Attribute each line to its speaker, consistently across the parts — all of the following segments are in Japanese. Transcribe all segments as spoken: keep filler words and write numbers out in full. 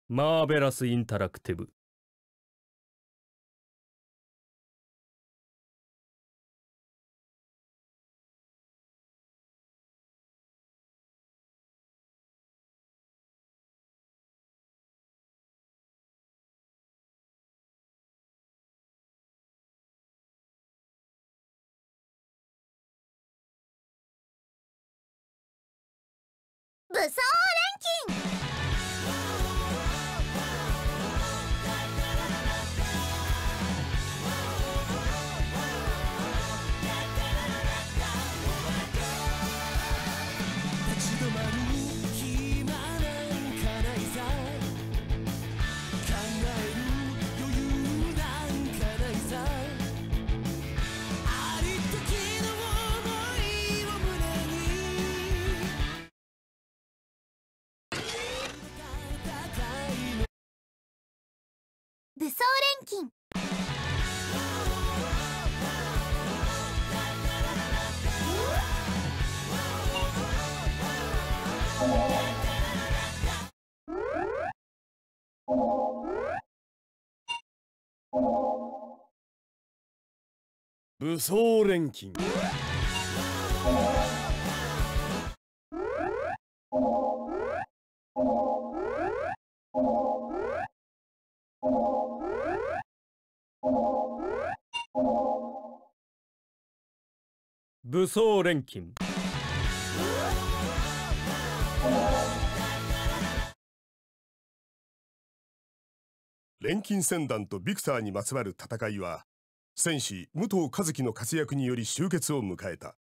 Speaker 1: マーベラスインタラクティブ。
Speaker 2: 武装錬金。
Speaker 3: 立ち止まる暇なんかないさ、考える余裕なんかないさ、あり時の想いを胸に
Speaker 2: 武装錬金。
Speaker 4: 武装錬金。
Speaker 1: 武装錬金。
Speaker 5: 錬金戦団とビクターにまつわる戦いは戦士武藤一樹の活躍により終結を迎えた。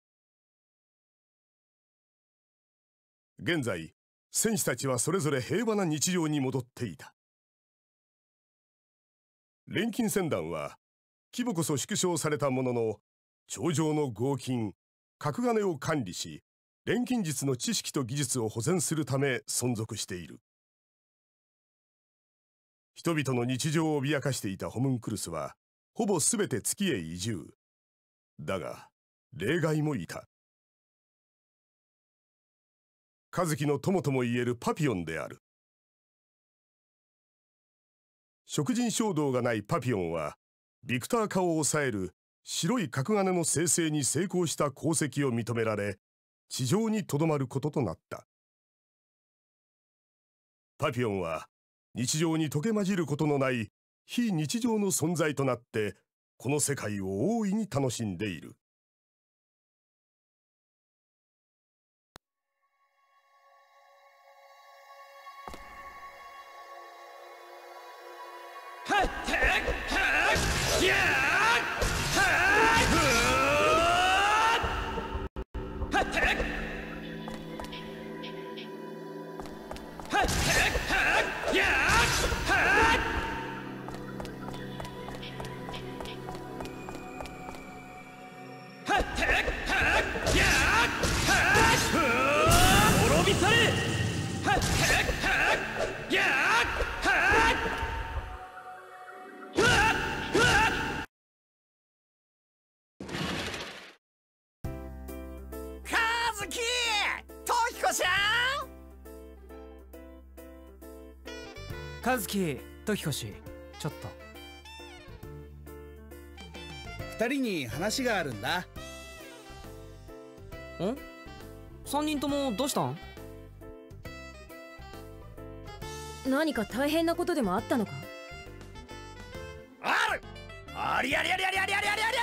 Speaker 5: 現在戦士たちはそれぞれ平和な日常に戻っていた。錬金戦団は規模こそ縮小されたものの、頂上の合金角金を管理し、錬金術の知識と技術を保全するため存続している。人々の日常を脅かしていたホムンクルスはほぼすべて月へ移住。だが例外もいた。和樹の友ともいえるパピオンである。食人衝動がないパピオンはビクター化を抑える白い角金の生成に成功した功績を認められ、地上にとどまることとなった。パピオンは日常に溶け混じることのない非日常の存在となってこの世界を大いに楽しんでいる。
Speaker 3: 滅び去れ。
Speaker 6: 和樹、時子ちゃん。
Speaker 7: 和樹、時子氏、ちょっと。
Speaker 8: 二人に話があるんだ。
Speaker 7: ん？三人ともどうしたん？
Speaker 9: 何か大変なことでもあったのか？
Speaker 6: ある。ありゃりゃりゃりゃりゃりゃりゃりゃりゃりゃりゃりゃりゃりゃりゃりゃりゃりゃり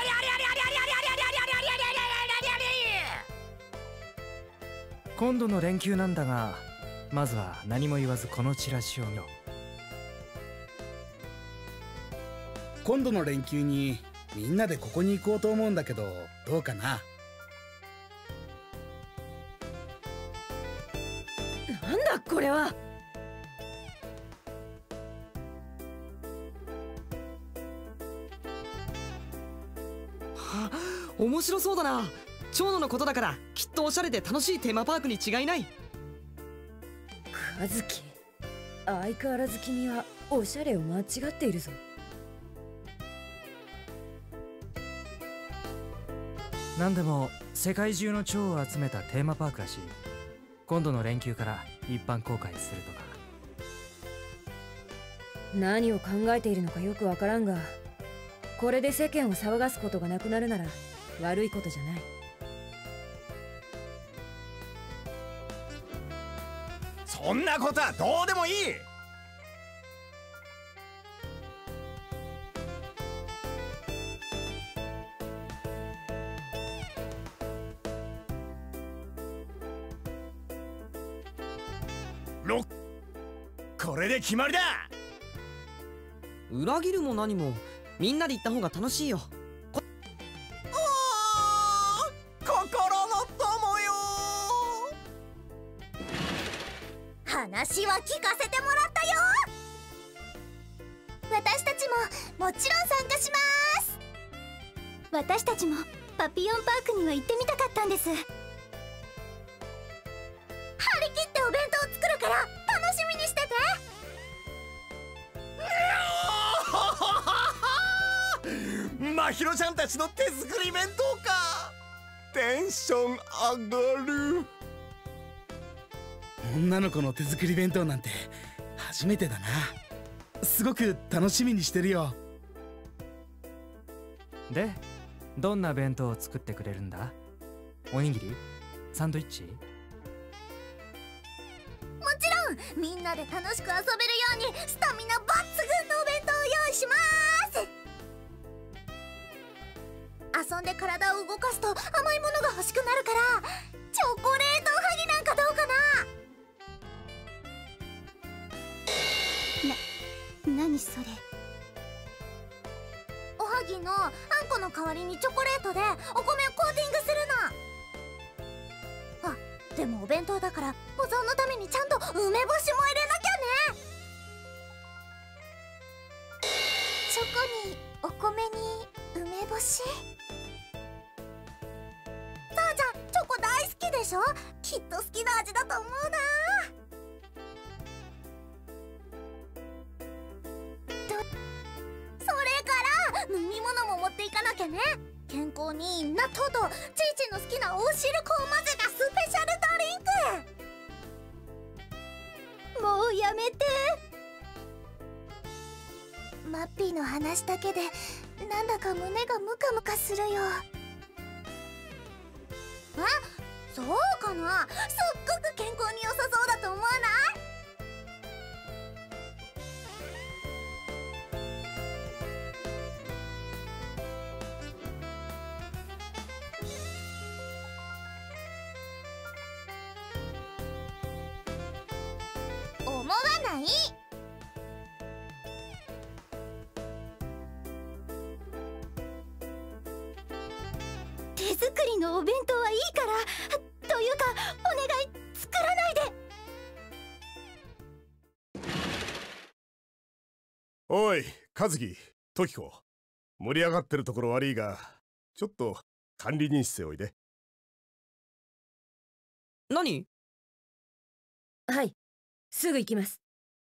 Speaker 6: ゃ。
Speaker 7: 今度の連休なんだが、まずは何も言わずこのチラシを見ろ。
Speaker 8: 今度の連休にみんなでここに行こうと思うんだけど、どうかな？
Speaker 9: なんだこれは。
Speaker 7: はあ、面白そうだな。長野のことだからきっとおしゃれで楽しいテーマパークに違いない。
Speaker 9: 和樹、相変わらず君はおしゃれを間違っているぞ。
Speaker 7: なんでも世界中の蝶を集めたテーマパークらしい。今度の連休から一般公開するとか。
Speaker 9: 何を考えているのかよくわからんが、これで世間を騒がすことがなくなるなら悪いことじゃない。
Speaker 6: そんなことはどうでもいい。ろっこれで決まりだ。
Speaker 7: 裏切るも何もみんなで行った方が楽しいよ。
Speaker 6: おー、心の友よ。
Speaker 2: 話は聞かせてもらったよ。私たちももちろん参加します。私たちもパピヨンパークには行ってみたかったんです。張り切ってお弁当を作るから楽しみにしてて。
Speaker 6: まひろちゃんたちの手作り弁当か。テンション上がる。
Speaker 8: 女の子の手作り弁当なんて初めてだな。すごく楽しみにしてるよ。
Speaker 10: で、どんな弁当を作ってくれるんだ？おにぎり？サンドイッチ？
Speaker 2: もちろんみんなで楽しく遊べるようにスタミナ抜群のお弁当を用意します。遊んで体を動かすと甘いものが欲しくなるから、チョコレートおはぎなんかどうかな。な、何それ。おはぎのあんこの代わりにチョコレートでお米をコーティングするの。あ、でもお弁当だから保存のためにちゃんと梅干しも入れなきゃね。チョコにお米に梅干し。さあちゃん、チョコ大好きでしょ。きっと好きな味だと思うな。とそれから飲み物も持っていかなきゃね。健康に納豆とちいちの好きなお汁粉を混ぜたスペシャルドリンク。もうやめて。マッピーの話だけでなんだか胸がムカムカするよ。え、そうかな。すっごく健康に良さそうだと思わない？思わない？手作りのお弁当はいいから、というかお願い、作らないで。
Speaker 5: おい、和樹、時子、盛り上がってるところ悪いが、ちょっと管理人室へおいで。
Speaker 7: 何？
Speaker 9: はい、すぐ行きます。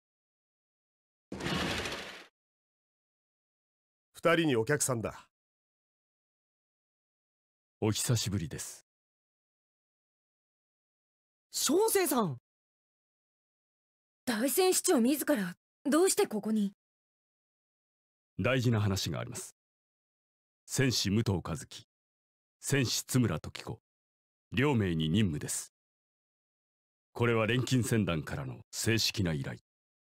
Speaker 5: 二人にお客さんだ。
Speaker 1: お久しぶりです。
Speaker 7: 小生さん。
Speaker 9: 大仙市長自らどうしてここに？
Speaker 1: 大事な話があります。戦士武藤和樹、戦士津村時子、両名に任務です。これは錬金船団からの正式な依頼。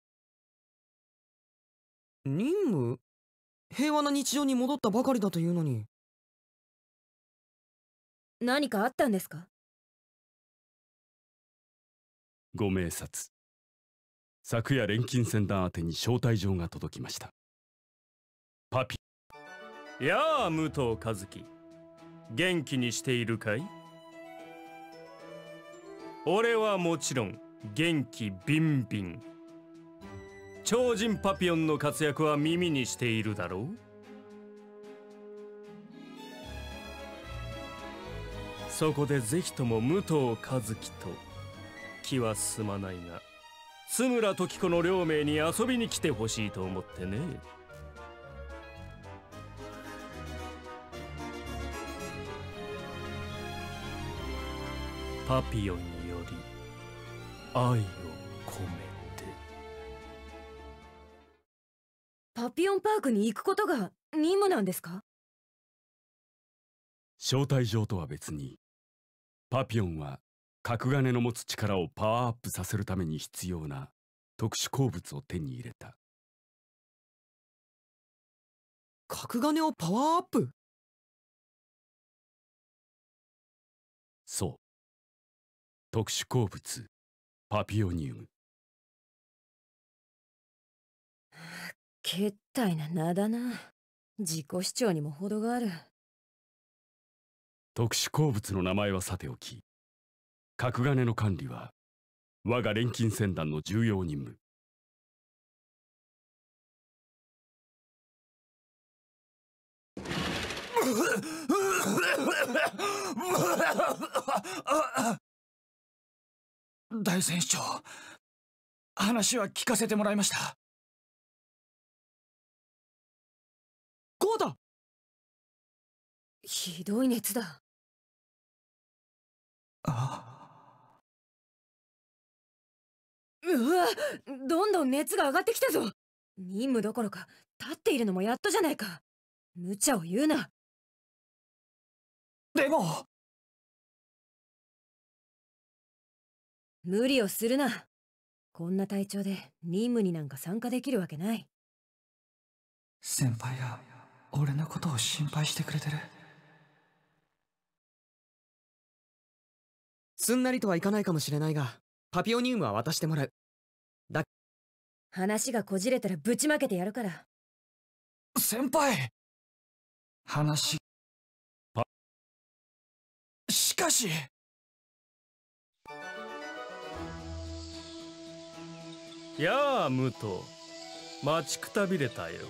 Speaker 7: 任務？平和な日常に戻ったばかりだというのに。
Speaker 9: 何かあったんですか？
Speaker 1: ご明察。昨夜錬金船団宛てに招待状が届きました。パピ。
Speaker 11: やあ、武藤和樹、元気にしているかい？俺はもちろん元気ビンビン。超人パピヨンの活躍は耳にしているだろう。そこでぜひとも武藤和樹と気は進まないが、津村時子の両名に遊びに来てほしいと思ってね。パピヨンより愛を込め。
Speaker 9: パピオンパークに行くことが任務なんですか？
Speaker 1: 招待状とは別に、パピオンは角金の持つ力をパワーアップさせるために必要な特殊鉱物を手に入れた。
Speaker 7: 角金をパワーアップ？
Speaker 1: そう。特殊鉱物パピオニウム。
Speaker 9: けったいな名だな。自己主張にも程がある。
Speaker 1: 特殊鉱物の名前はさておき、角金の管理は我が錬金船団の重要任務。
Speaker 12: 大船長、話は聞かせてもらいました。
Speaker 7: こうだ。
Speaker 9: ひどい熱だ。
Speaker 12: あ、
Speaker 9: うわ、どんどん熱が上がってきたぞ。任務どころか立っているのもやっとじゃないか。無茶を言うな。
Speaker 12: でも
Speaker 9: 無理をするな。こんな体調で任務になんか参加できるわけない。
Speaker 12: 先輩が俺のことを心配してくれてる。
Speaker 7: すんなりとはいかないかもしれないが、パピオニウムは渡してもらう。だ
Speaker 9: 話がこじれたらぶちまけてやるから。
Speaker 12: 先輩、話
Speaker 1: パ
Speaker 12: しかし
Speaker 11: やあ武藤、待ちくたびれたよ。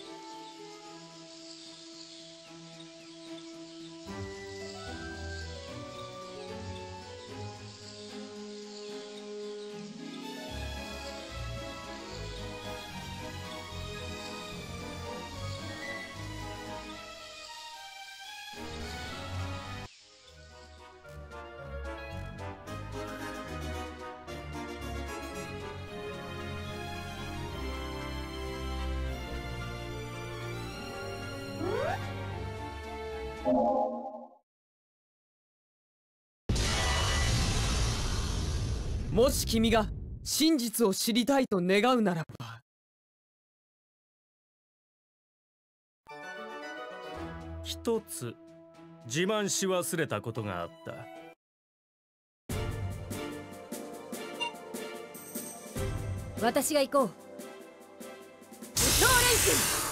Speaker 7: もし君が真実を知りたいと願うならば、
Speaker 11: 一つ自慢し忘れたことがあった。
Speaker 9: 私が行こう。武装錬金。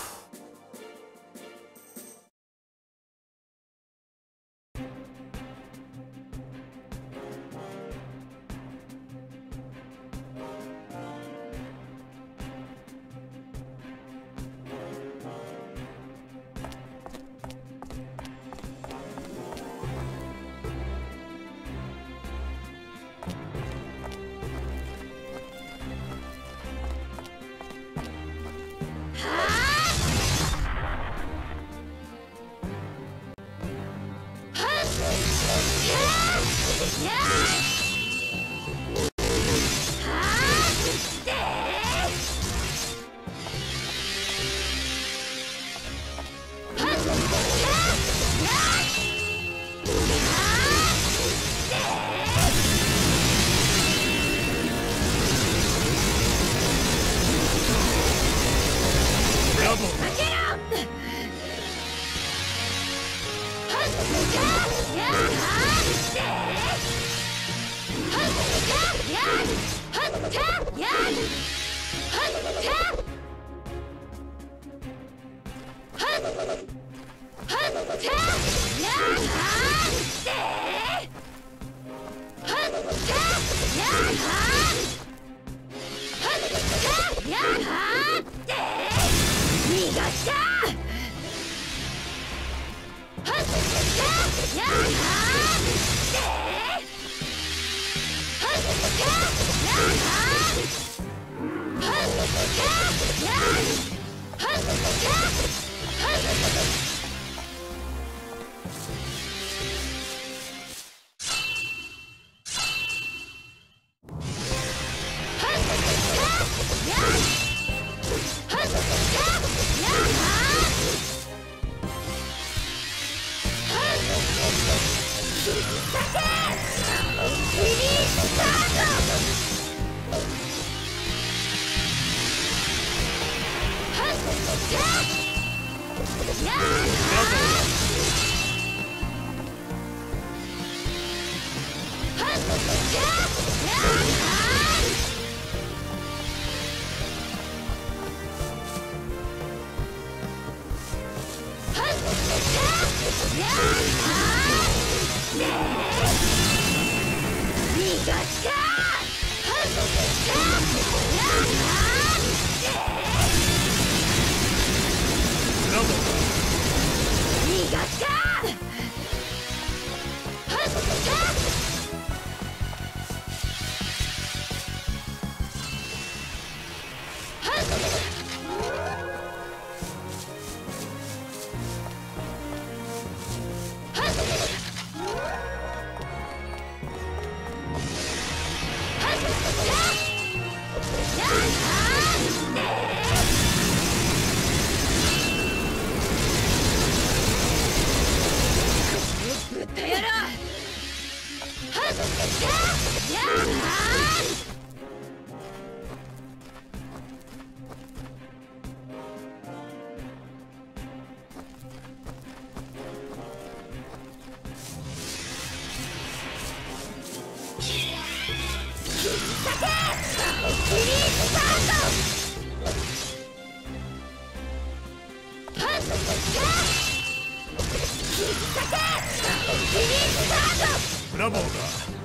Speaker 5: ブラボーだ。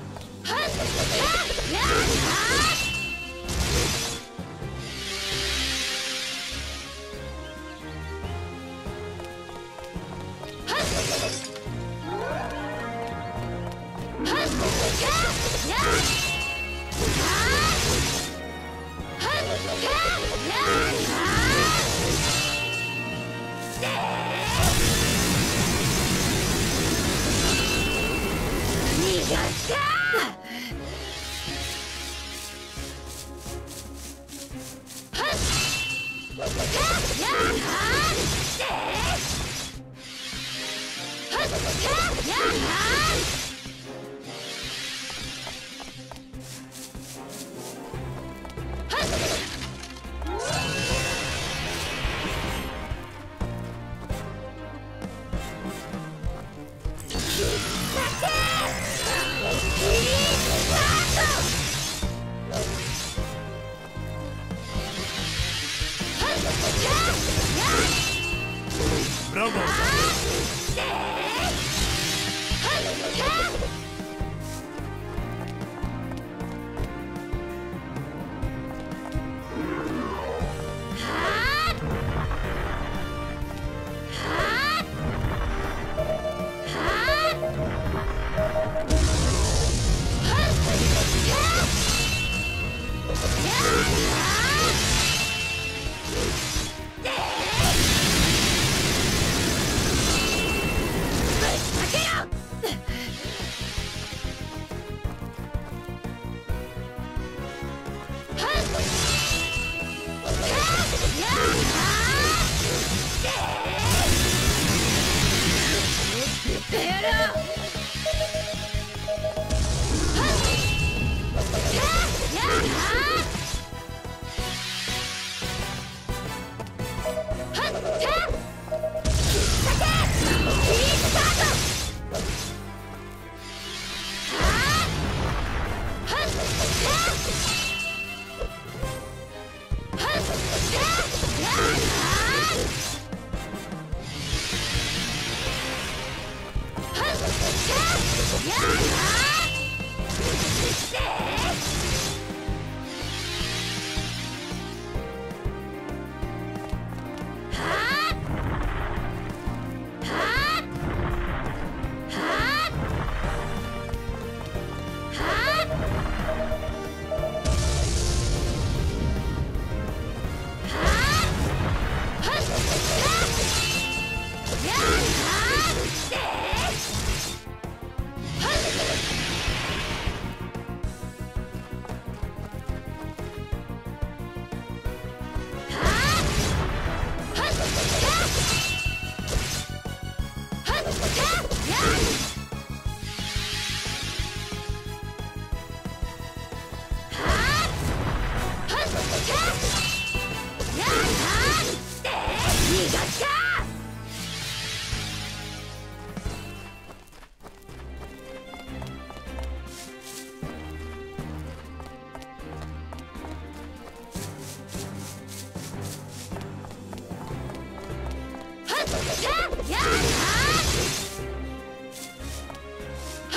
Speaker 5: ブラボーだ。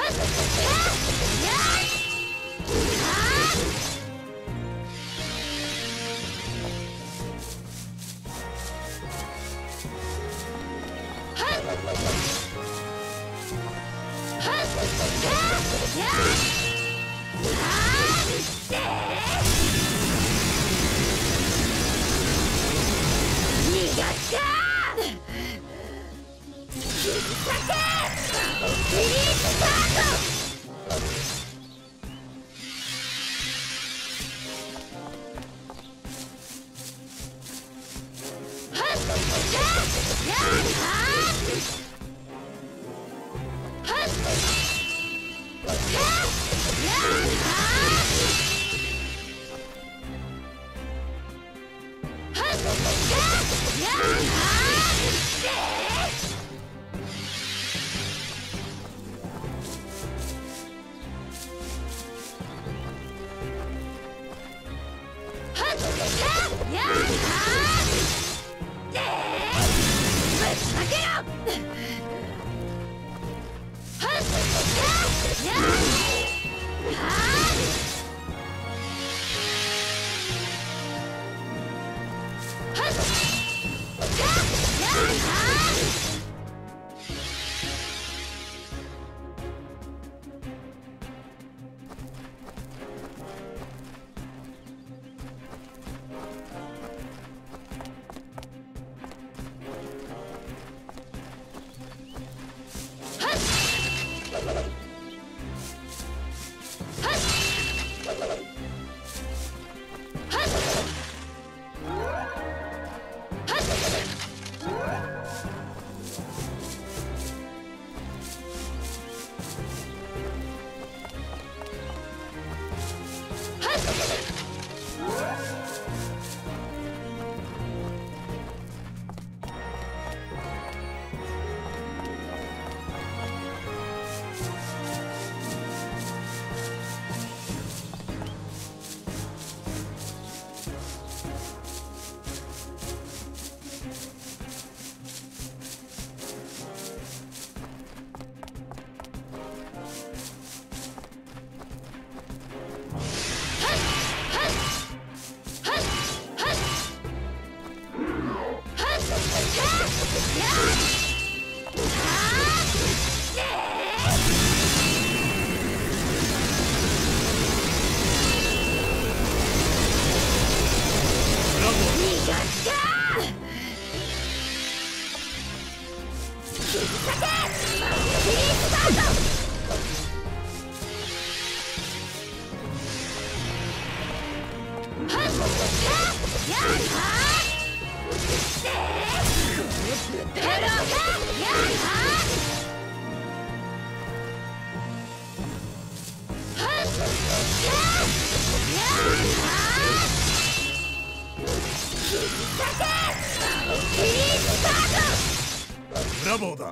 Speaker 5: ブラボーだ。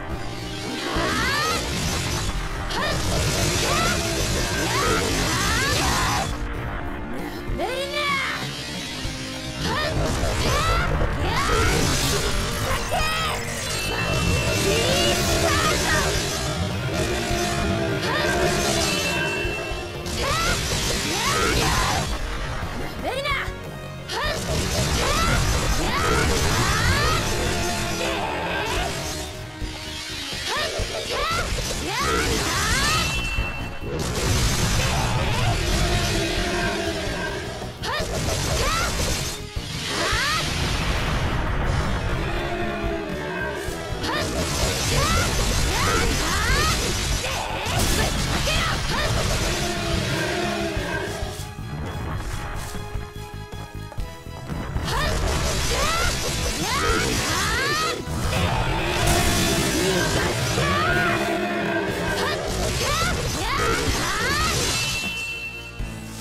Speaker 2: Yeah!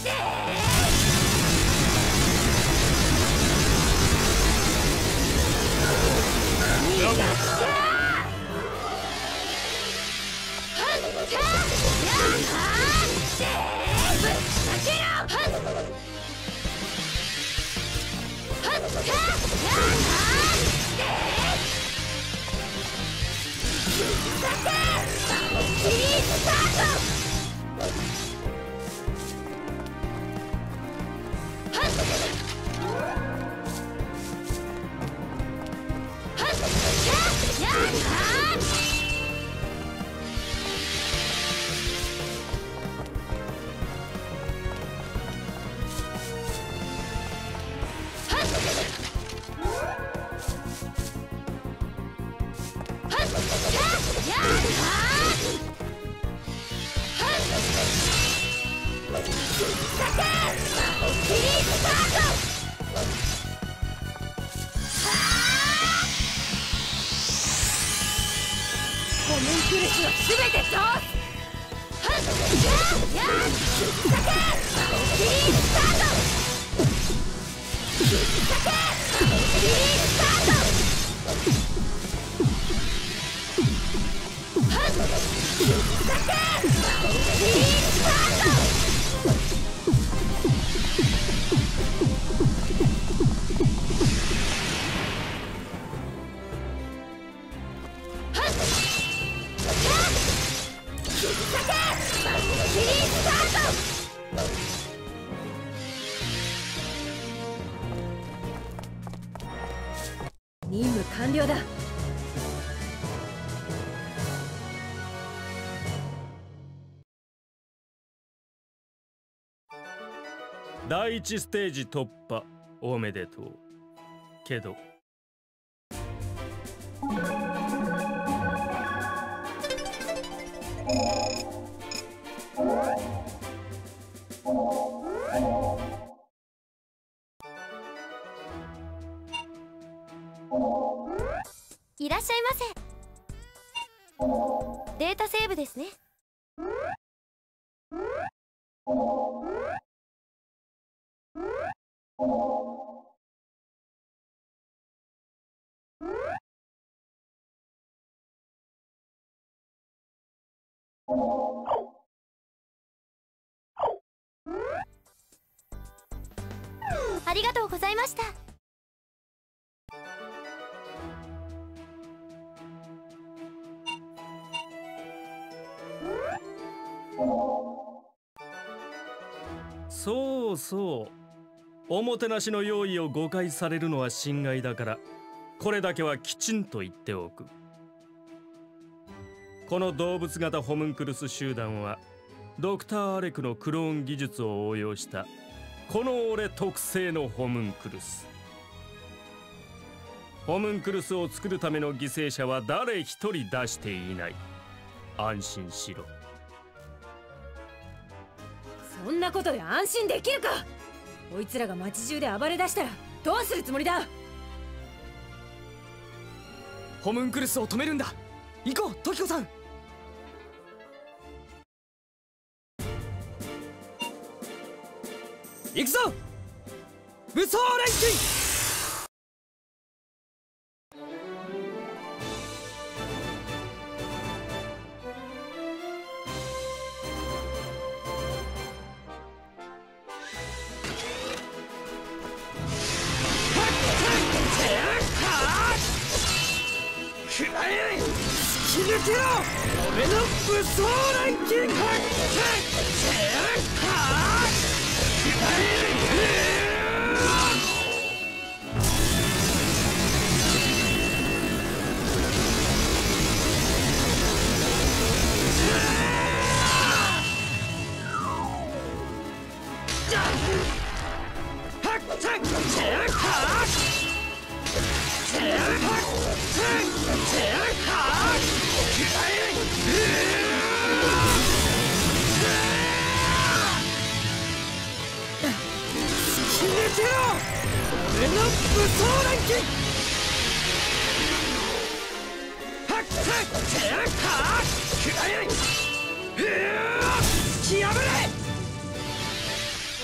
Speaker 9: ホムンクルスは全て倒す。任務完了だ。
Speaker 11: 第一ステージ突破おめでとう。けど
Speaker 2: いらっしゃいませ。データセーブですね。ありがとうございました。
Speaker 11: そうそう、おもてなしの用意を誤解されるのは心外だから、これだけはきちんと言っておく。この動物型ホムンクルス集団はドクター・アレクのクローン技術を応用したこの俺特製のホムンクルス。ホムンクルスを作るための犠牲者は誰一人出していない。安心しろ。
Speaker 9: そんなことで安心できるか。こいつらが街中で暴れ出したらどうするつもりだ。
Speaker 7: ホムンクルスを止めるんだ。行こうトキコさん。行くぞ武装錬金。突き抜けろ俺の武装錬金。俺の武装錬金。突き破れ。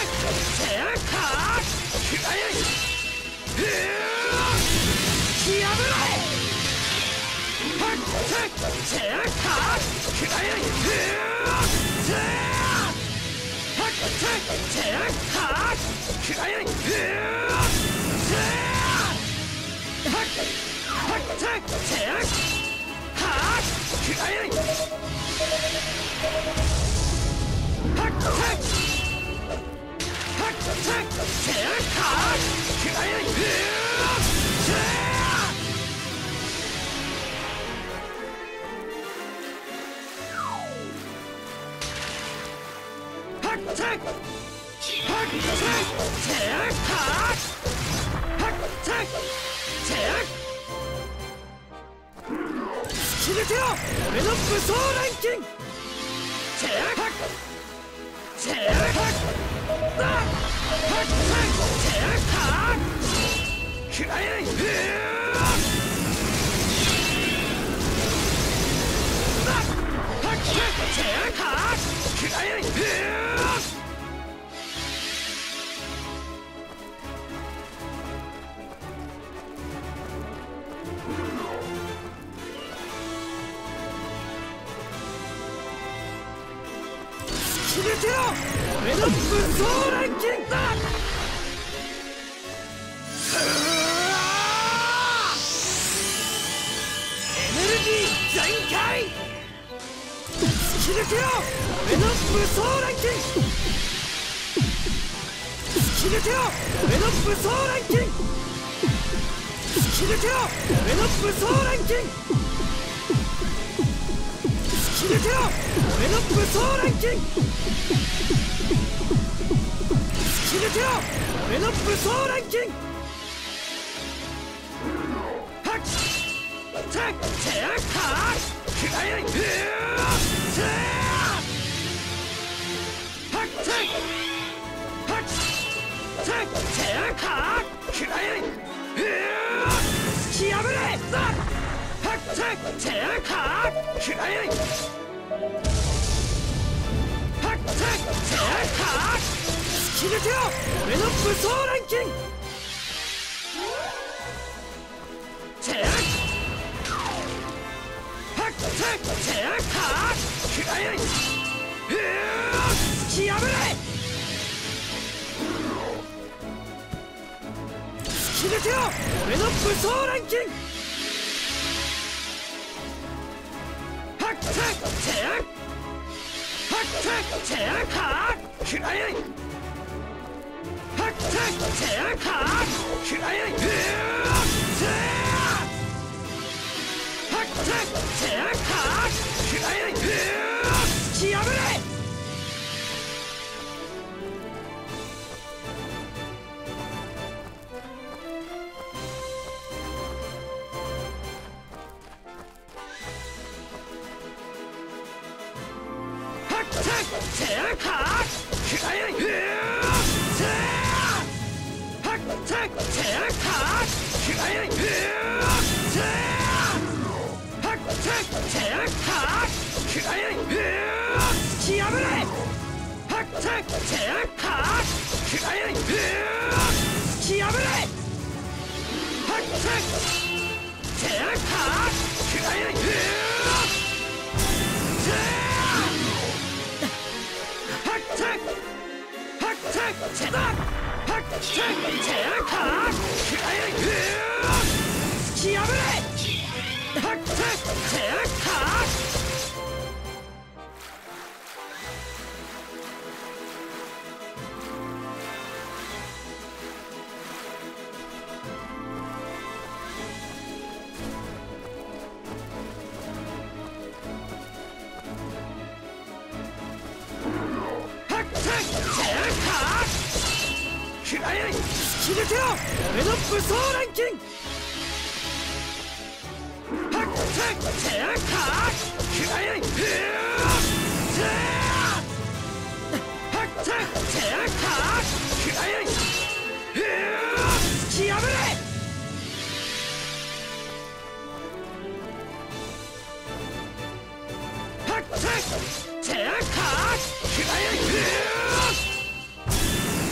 Speaker 3: こ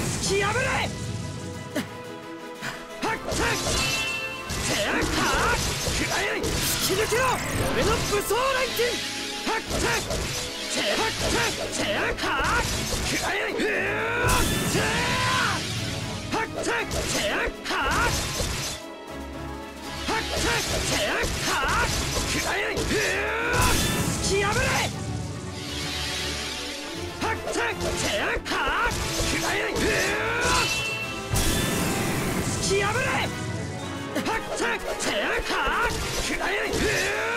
Speaker 7: 突き抜けろ俺の武装錬金。ハッチェチェハッチェチェハックライフーチェハッチェチェハッハッチェチェハックライフー突き破れ。ハッチェチェハックライフー突き破れ。ハッチェチェハックライフー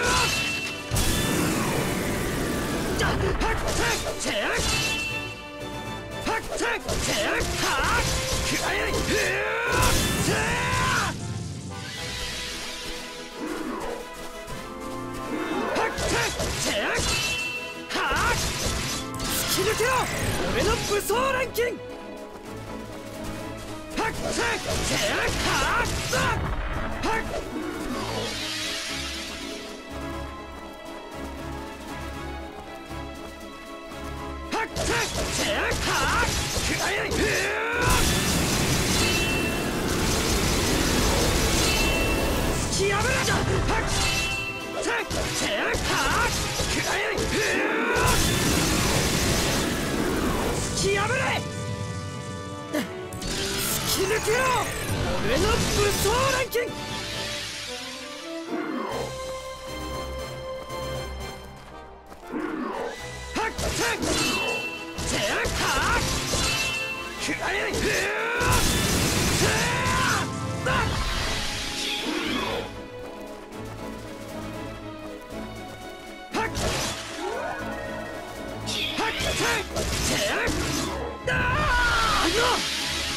Speaker 7: ハッチェチェハッチェチェハックライフーチェハッチェチェハッ突き抜けろ俺の武装錬金。ハッチェチェハッハッ俺の武装錬金。ハッチェチェハックライフーチェハッハッチェチェあー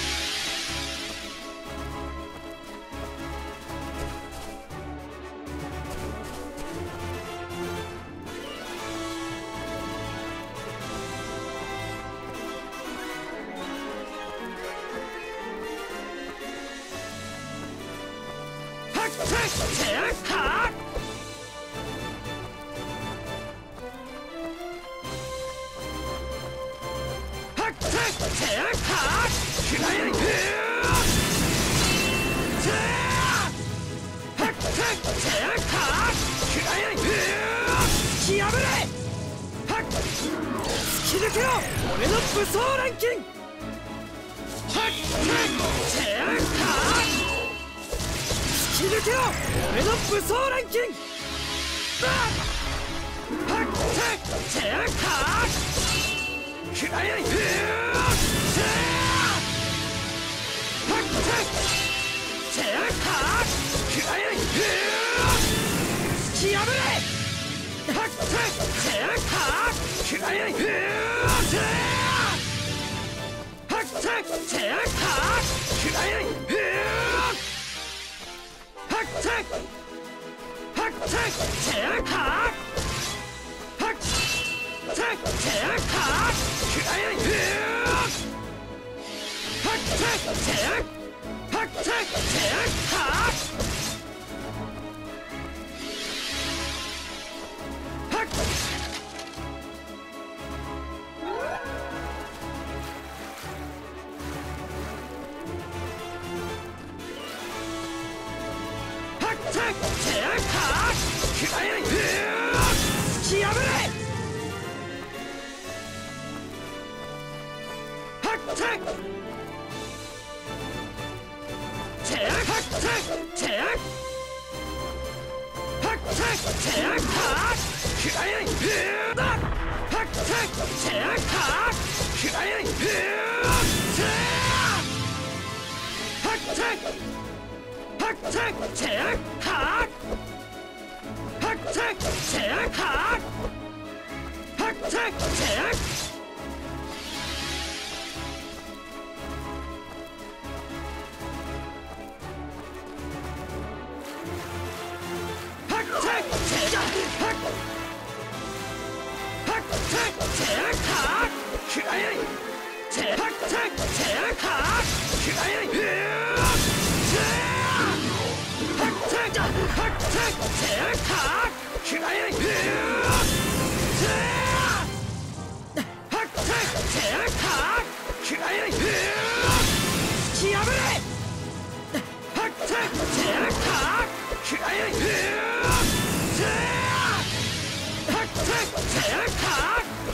Speaker 7: 俺の武装錬金。ハッチェハッ突き抜けろ俺の武装錬金。ハッチェハックライフーチェハッチェハックライフー突き破れ。ハッチェハックライフーチェハッチェチェハックライフーハッチェハッチェチェハッハッチェチェハックライフーハッチェチェハッチェチェハッハッチェチェハックライフー突き破れ。ハッチェチェハッチェチェハッチェチェハックライフーハッチェチェハックライフーチェハッチェハッチェチェハッハッチェチェハッハッチェチェハッチェチェハッチェチェハックライチェハッチェチェハックライフーチェハッチェハッチェチェハックライフーチェハッチェチェハックライフー突き破れ。ハッチェチェハックライフー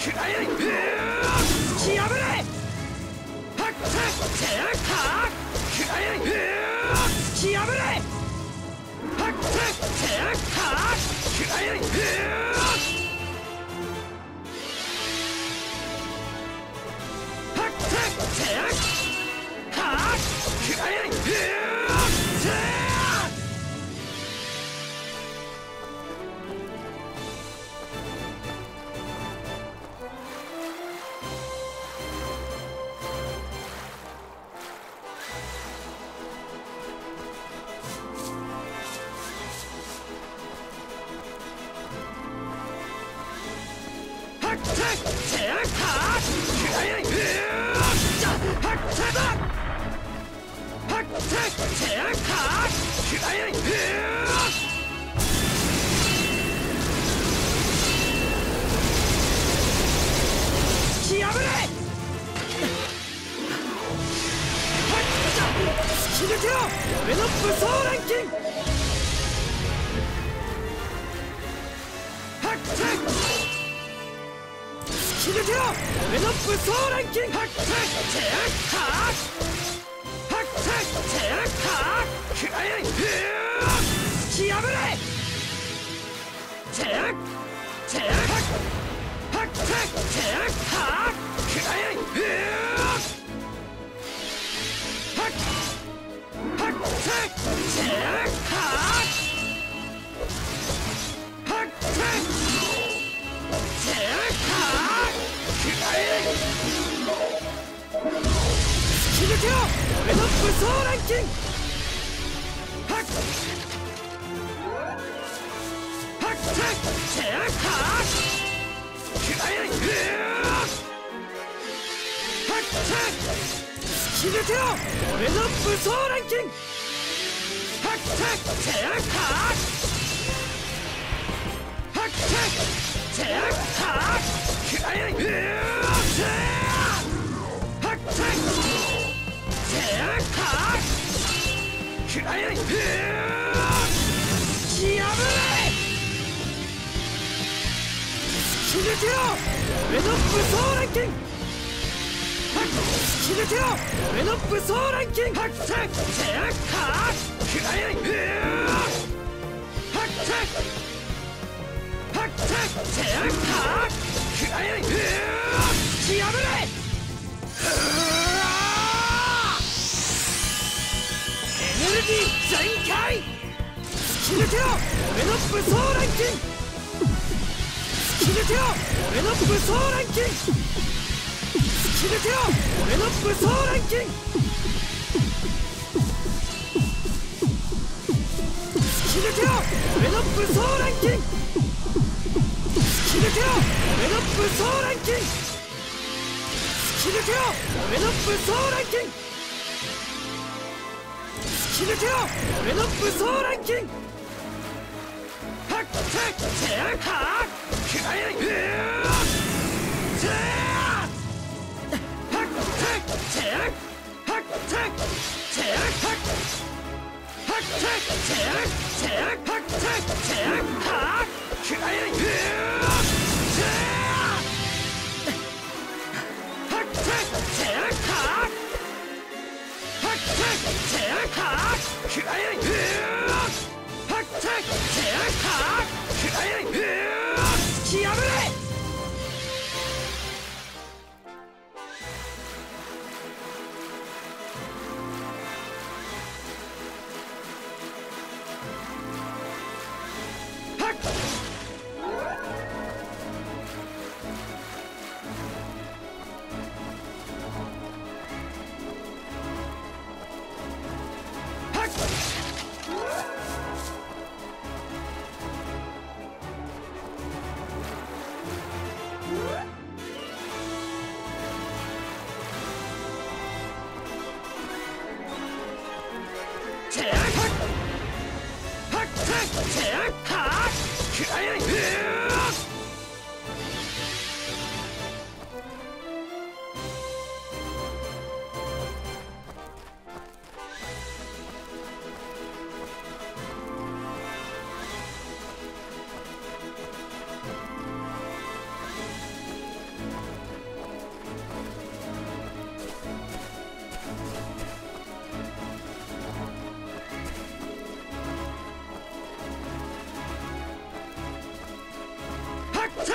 Speaker 7: くらえ突き破れはっくらえ突き破れはっくらえ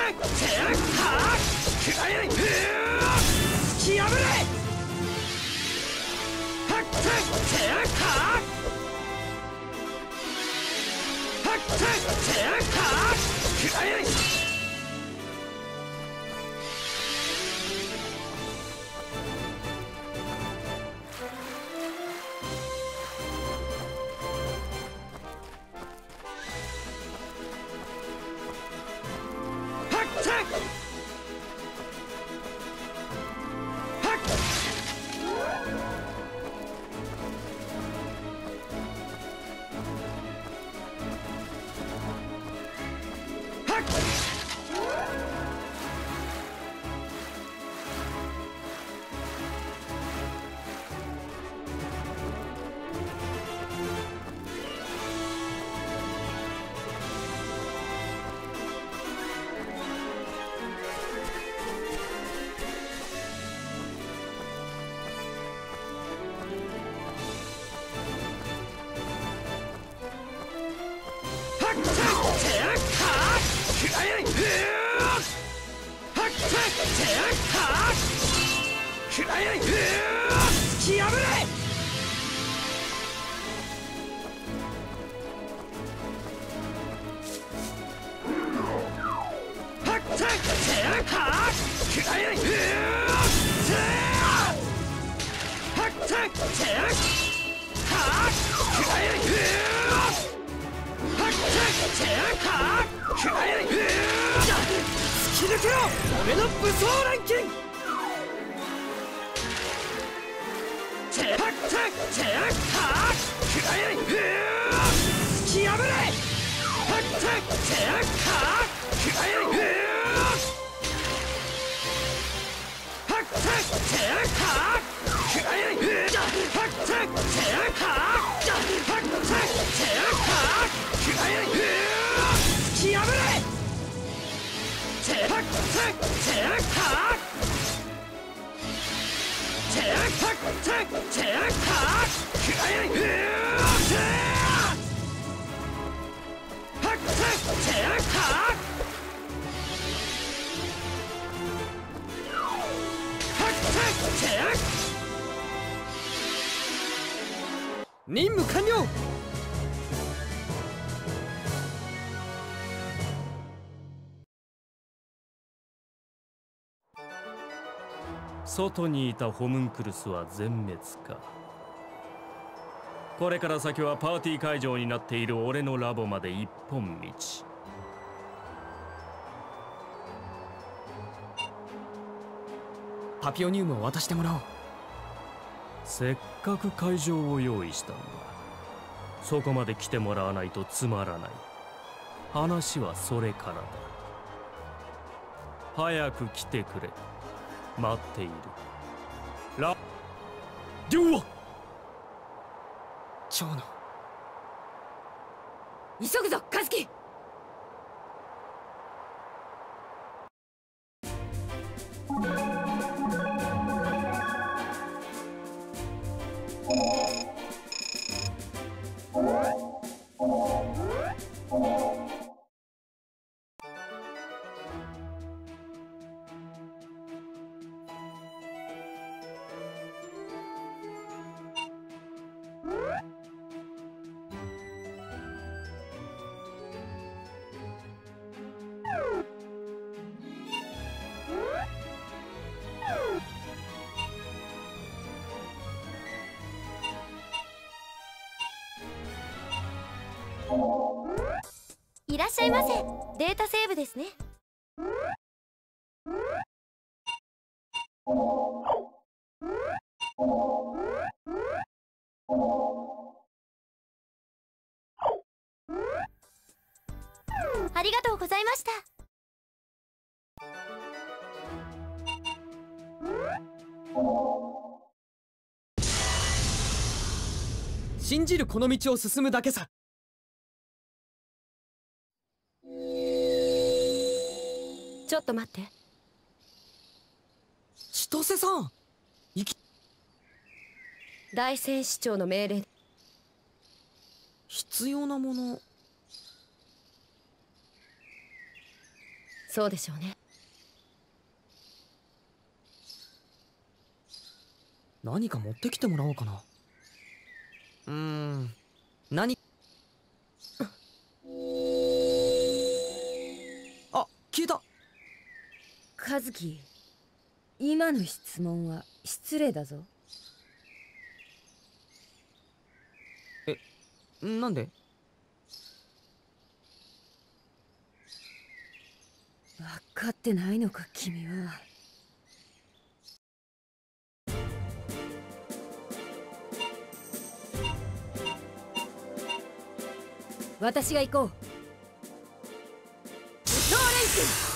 Speaker 7: 突き抜けろ俺の武装錬金。突き破れ。任務完了。
Speaker 11: 外にいたホムンクルスは全滅か。これから先はパーティー会場になっている俺のラボまで一本道。
Speaker 7: パピオニウムを渡してもらおう。
Speaker 11: せっかく会場を用意したんだ。そこまで来てもらわないとつまらない。話はそれからだ。早く来てくれ。待っている。ラデュオ
Speaker 7: 長野。
Speaker 9: 急ぐぞカズキ。
Speaker 2: いらっしゃいませ。データセーブですね。ありがとうございました。
Speaker 7: 信じるこの道を進むだけさ。
Speaker 9: ちょっと待って。
Speaker 7: 千歳さん、いき
Speaker 9: 大戦士長の命令。
Speaker 7: 必要なもの。
Speaker 9: そうでしょうね。
Speaker 13: 何か持ってきてもらおうかな。うーん、何。あ、聞いた。
Speaker 9: 和樹、今の質問は失礼だぞ。
Speaker 13: え、なんで？
Speaker 9: 分かってないのか君は。私が行こう。武装連勤。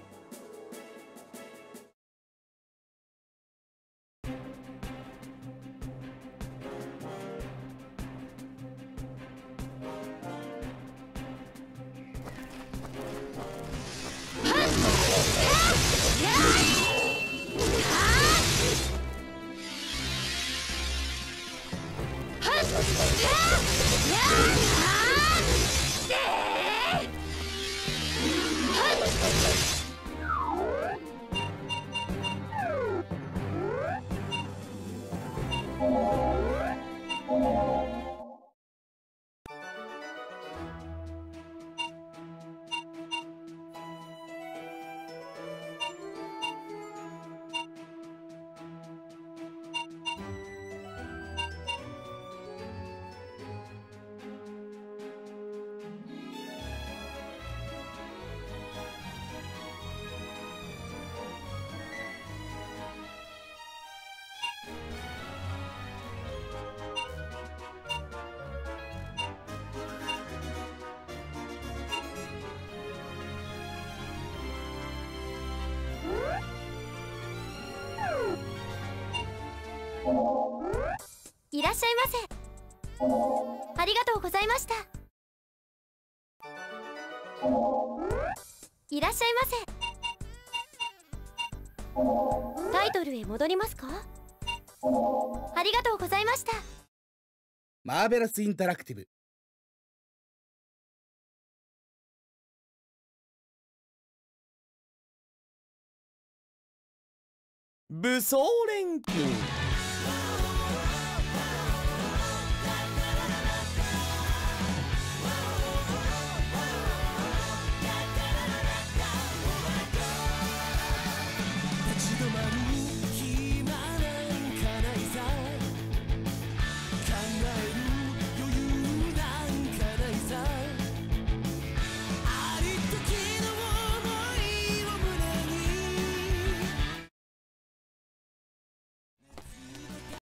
Speaker 2: いらっしゃいませ。ありがとうございました。いらっしゃいませ。タイトルへ戻りますか？ありがとうございました。
Speaker 8: マーベラスインタラクティブ。
Speaker 4: 武装錬金。